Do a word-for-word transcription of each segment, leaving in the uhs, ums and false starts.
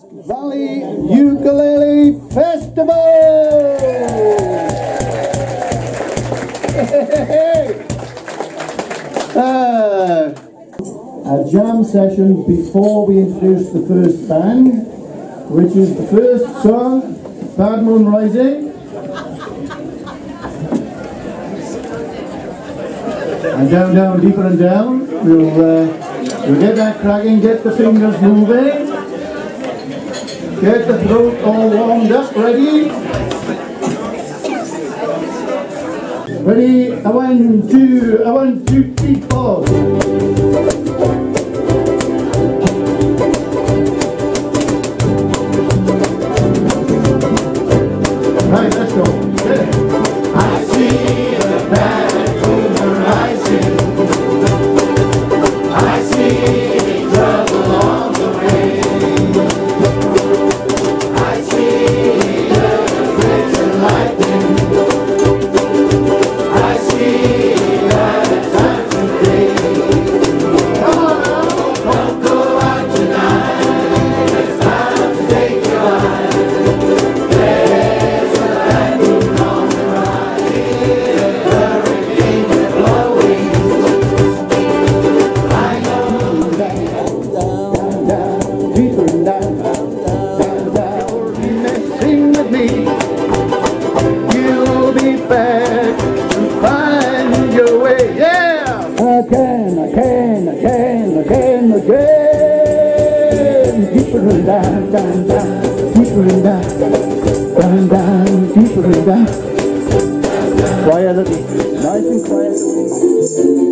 Valley Ukulele Festival! uh, a jam session before we introduce the first band, which is the first song, Bad Moon Rising. And down, down, deeper and down. We'll, uh, we'll get that cracking, get the fingers moving, get the throat all warmed up, ready? Ready? A one, two, a one, two, three, four. Right, let's go. Yeah. I see the bad moon rising. I see trouble on the way. I see the rays of lightning. I see that it's time to day. Come on now, don't go out tonight. It's time to take your life. There's a bad moon on the rise. Hurricanes are blowing. I know that down, down, deeper and down, down, down. Sing with me. You'll be back and find your way. Yeah. Again, again, again, again, again. Deeper and down, down, down. Deeper and down, down, down. Deeper and down. Quiet, nice and quiet.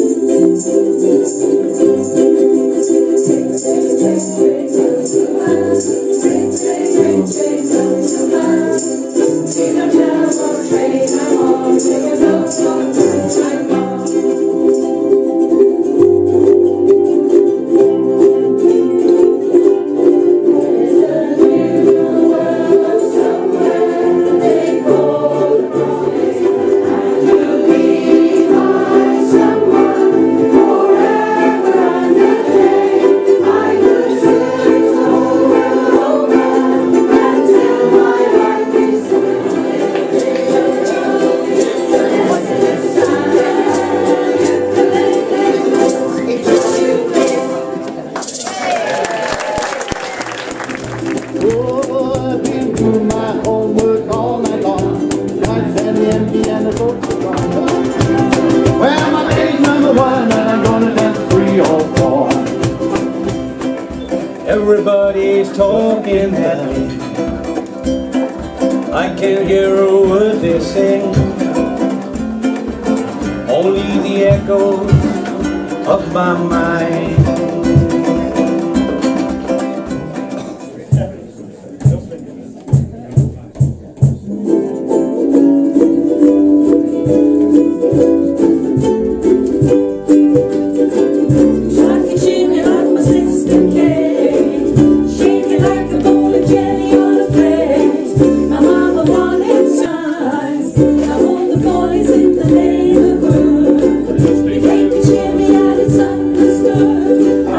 Everybody's talking at me. I can't hear a word they sing. Only the echoes of my mind. Take the chimney out, it's understood.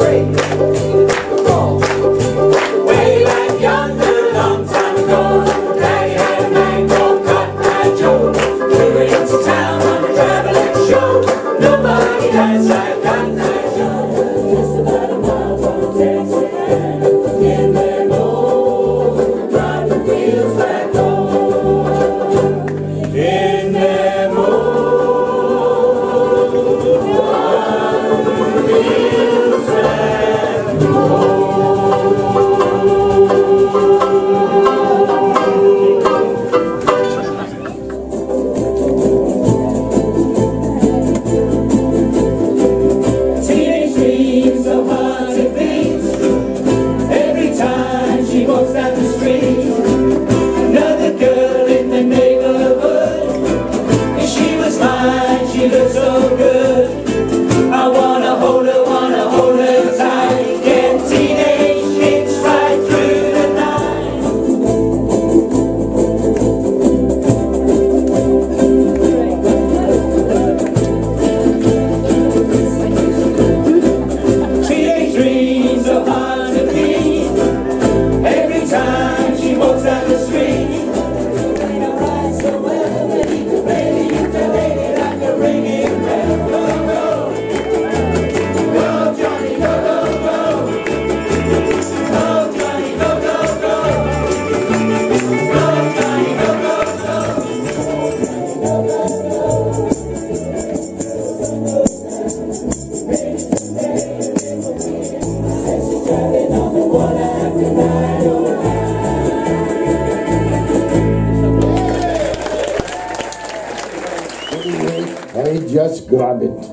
Just grab it.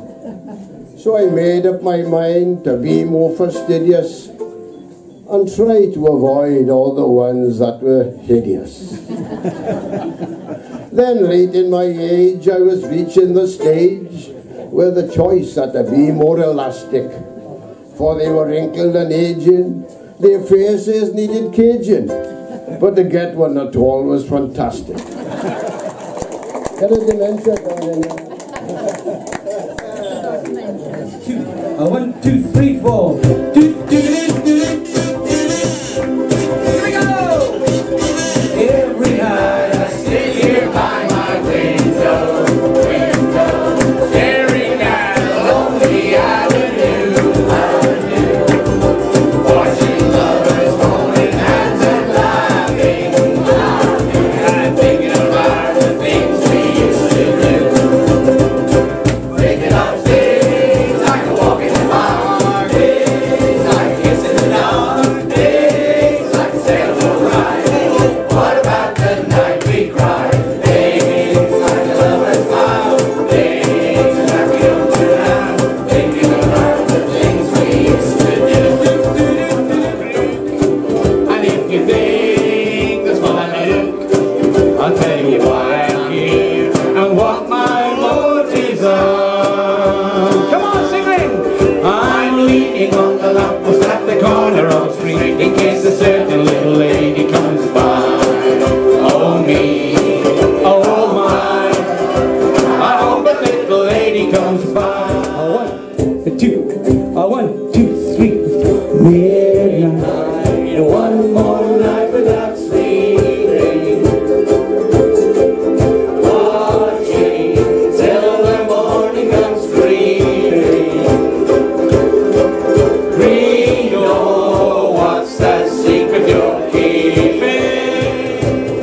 So I made up my mind to be more fastidious and try to avoid all the ones that were hideous. Then late in my age I was reaching the stage where the choice had to be more elastic, for they were wrinkled and aging, their faces needed caging, but to get one at all was fantastic. Get a dementia going in. Two, uh, one, two, three, four. Do, do, do, do, do, do. Here we go! Every night I sit here by my window, window, staring at the lonely avenue, avenue, watching lovers holding hands and laughing, laughing, and thinking about the things we used to do. Thinking of things like a walk in the park, days like a kiss in the dark, days like a sailboat ride. What about the night we cried? Days like a lover's vow, days like we don't do now. Thinking about the things we used to do. And if you think that's what I do, I'll tell you why I'm here and what my motives are. Come on, sing it! I'm leaning on the lamppost at the corner of the street in case a certain little lady comes by. Oh me, oh my, I hope a little lady comes by. A one, a two, a one, two, three, midnight, one more night without sleeping, watching till the morning comes screaming. Reno, what's that secret you're keeping?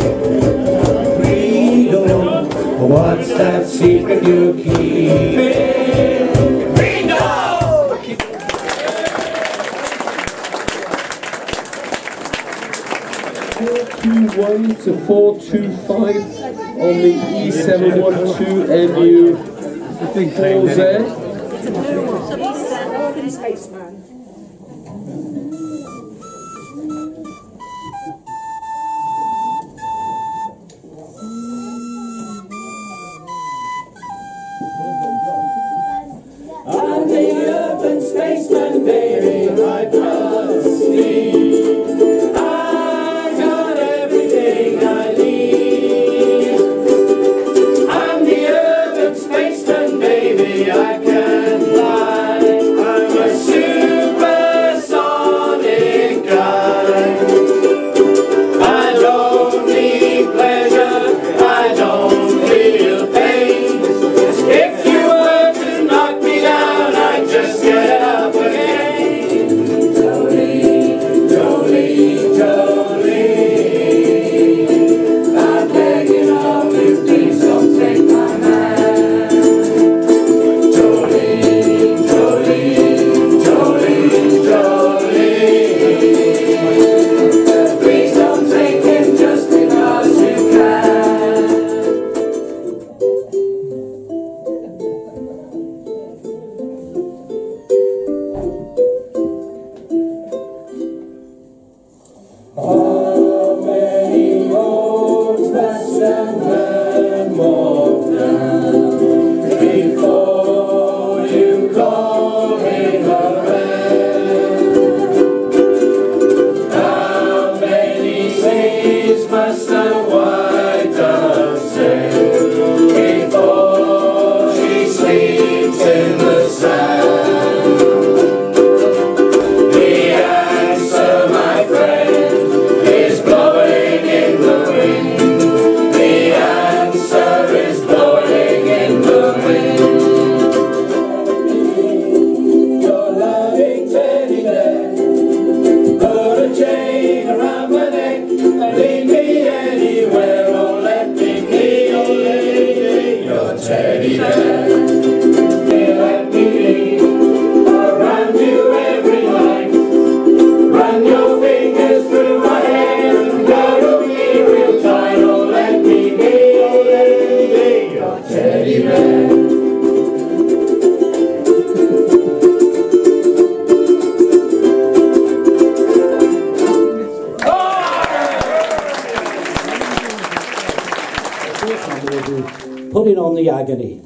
Reno, what's that secret you're keeping? Reno! four two one to four two five on the E seven one two M U four Z. Spaceman. I'm the urban spaceman, baby, I must be. I got everything I need. I'm the urban spaceman, baby, I can fly. I'm a super around you every night. Run your fingers through my hair and cuddle me real tight. Oh, let me be, oh, let me be your teddy bear. Putting on the agony.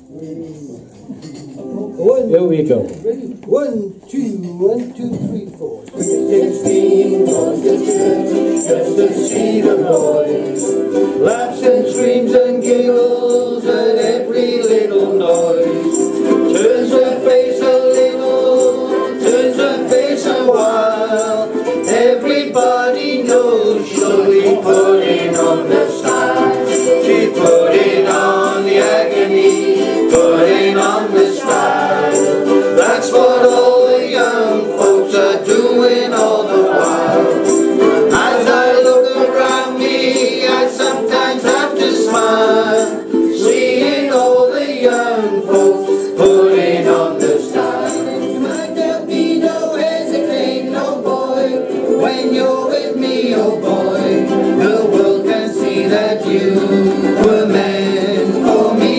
One, Here we go. ready? One, two, one, two, three, four. Sixteen goes to church just to see the boys. Laughs and screams and giggles at every little noise. Turns her face a little, turns her face a while. Everybody knows she'll be putting on the style. She's putting on the agony, putting on the style. That's what all the young folks are doing all the while. As I look around me, I sometimes have to smile, seeing all the young folks putting on the style. There'll be no hesitating, oh boy, when you're with me, oh boy. The world can see that you were meant for me.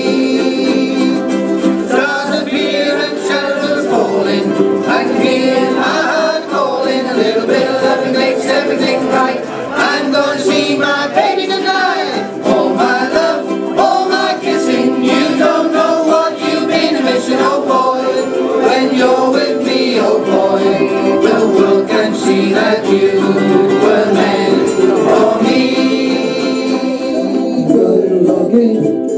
Stars appear and shadows falling. I can feel my heart calling. A little bit of loving makes everything right. I'm gonna see my baby tonight. All my love, all my kissing. You don't know what you've been missing, oh boy. When you're with me, oh boy, the world can see that you were meant for me. Good looking,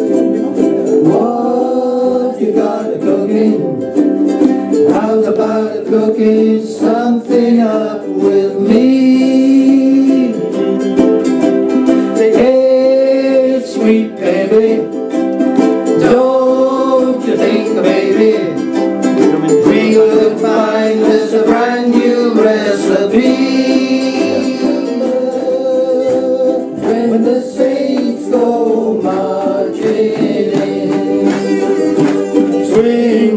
what you got a cooking? How's about a cooking something up with me? Hey, sweet baby, don't you think, baby, we could find us a brand new recipe? When the saints go marching in, swing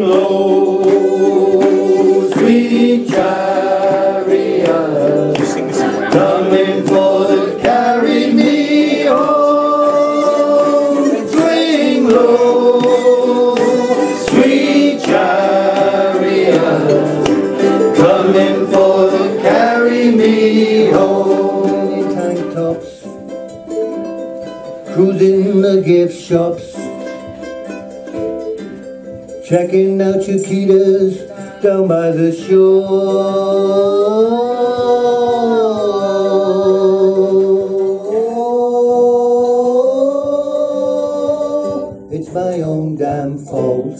low, sweet chariot, coming forth to carry me home. Swing low, sweet chariot, coming forth to carry me home. Tank tops, cruising the gift shops, checking out Chiquitas down by the shore. It's my own damn fault.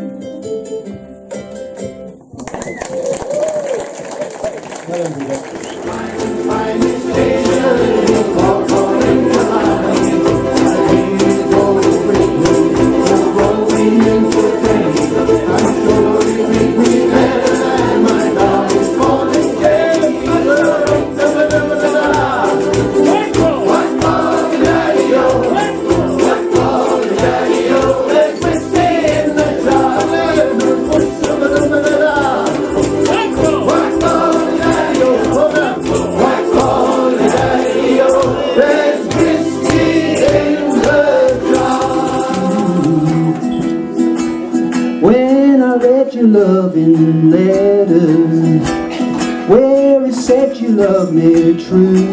Loving letters where it said you love me true.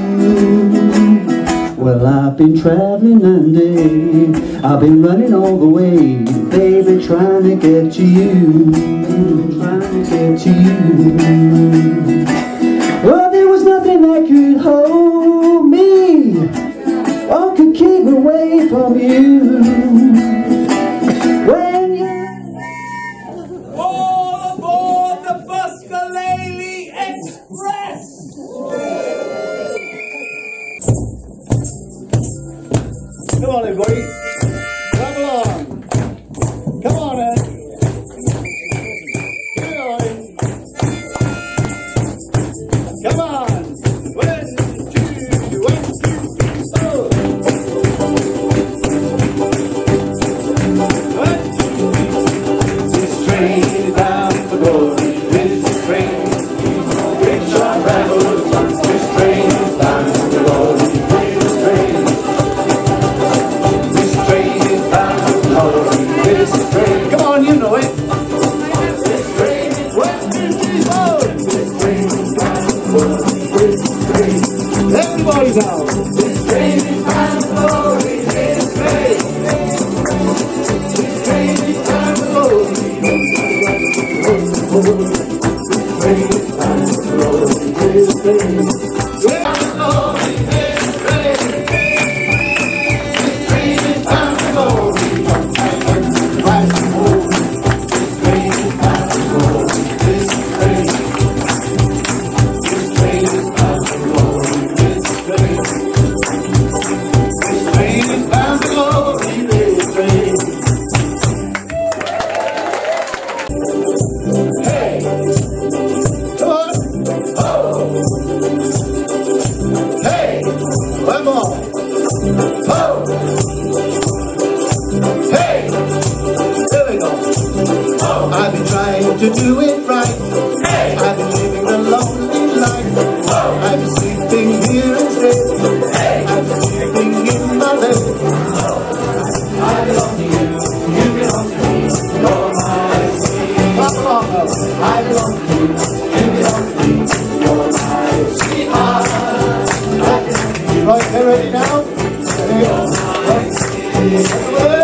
Well, I've been traveling Monday, I've been running all the way, baby, trying to get to you, trying to get to you. Well, there was nothing that could hold me or could keep away from you. When you Come on, everybody. Come along. Come on, Ed. Come on. To do it right, hey. I've been living a lonely life. Whoa. I've been sleeping here instead. Hey. I've been sleeping in my bed. Whoa. I belong to you, you belong to me. You're my sweetheart. I belong to you, you belong to me. You're my sweetheart. Right, get ready now. You're my sweetheart.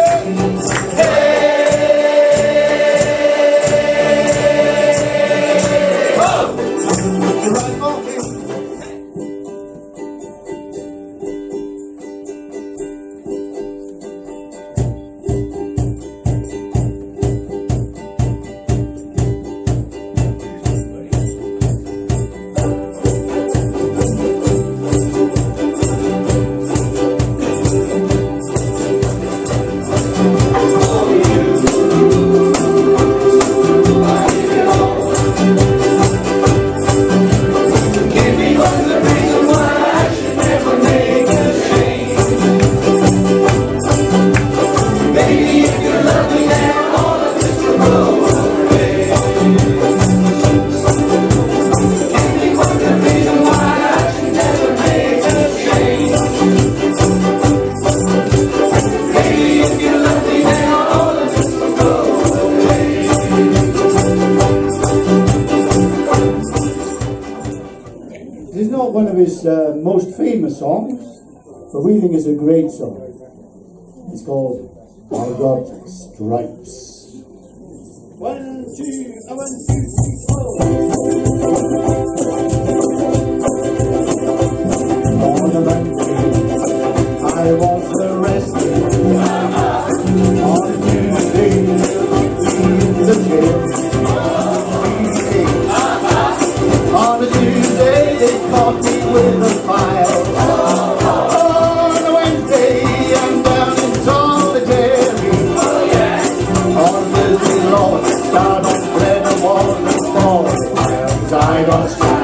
This is not one of his uh, most famous songs, but we think it's a great song. It's called I Got Stripes. One, two, one, two, three, four. On a Monday, I was arrested. On Tuesday, in the jail. On a Tuesday, they caught me with a file. On a Wednesday, I'm down in solitary. On Thursday, Lord, start on bread and water and fall. I got